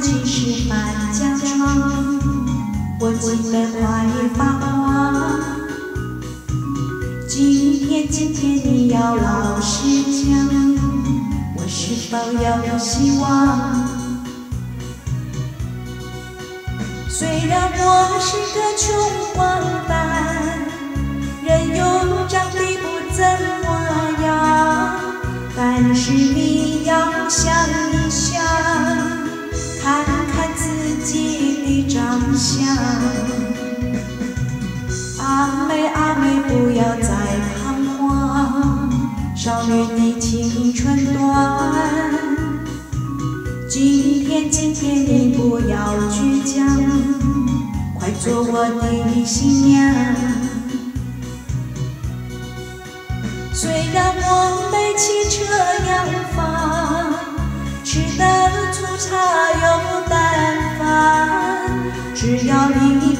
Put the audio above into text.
其实满江窗，我记得快发黄。今天你要老实讲，我是否有希望？虽然我是个穷光蛋，人又长得不怎么样，但是你要想一想，看看自己的长相。阿妹阿妹，不要再彷徨，少女的青春短。今天你不要倔强，快做我的新娘。虽然我没汽车洋房，吃的粗茶又淡饭，只要你